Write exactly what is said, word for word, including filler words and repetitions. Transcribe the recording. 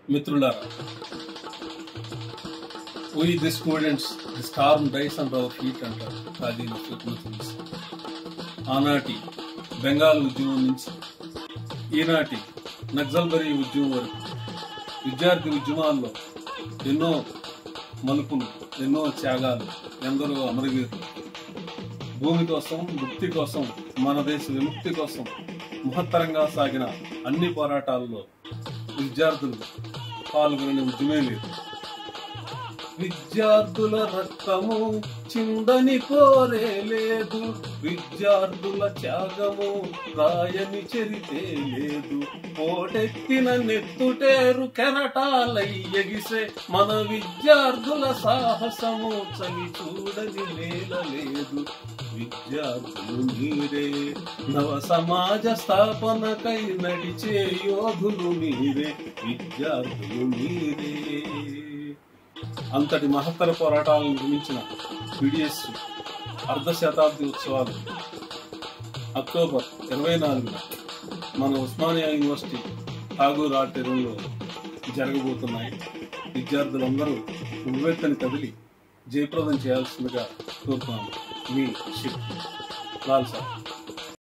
మిత్రులారా, we the students, the storm dies under our feet అంటారు ఖాళీలో తెలుసు. ఆనాటి బెంగాల్ ఉద్యమం నుంచి ఈనాటి నక్సల్బరీ ఉద్యమం వరకు విద్యార్థి ఉద్యమాల్లో ఎన్నో మలుపులు, ఎన్నో త్యాగాలు, ఎందరో అమరవీరులు భూమి కోసం, ముక్తి కోసం, మన దేశ విముక్తి కోసం మహత్తరంగా సాగిన అన్ని పోరాటాల్లో విద్యార్థులు పాల్గొనే ఉద్యమే లేదు. విద్యార్థుల రక్తము చిందని పోరే లేదు, విద్యార్థుల త్యాగము రాయని చరితే లేదు. పోటెత్తిన నెత్తుటేరు కెరటాలై ఎగిసే మన విద్యార్థుల సాహసము చలి చూడని నేలలేదు. విద్యార్థులు మీరే, నవ సమాజ స్థాపనకై నడిచే యోధులు మీరే, విద్యార్థులు మీరే. అంతటి మహత్తర పోరాటాలను నిర్మించిన పిడిఎస్ అర్ధ శతాబ్ది ఉత్సవాలు అక్టోబర్ ఇరవై నాలుగున మన ఉస్మానియా యూనివర్సిటీ ఠాగూర్ ఆడిటోరియంలో జరగబోతున్నాయి. విద్యార్థులందరూ ఉవ్వెత్తని కదిలి జయప్రదం చేయాల్సిందిగా కోరుతున్నాను. మీ షిప్ లాల్ సార్.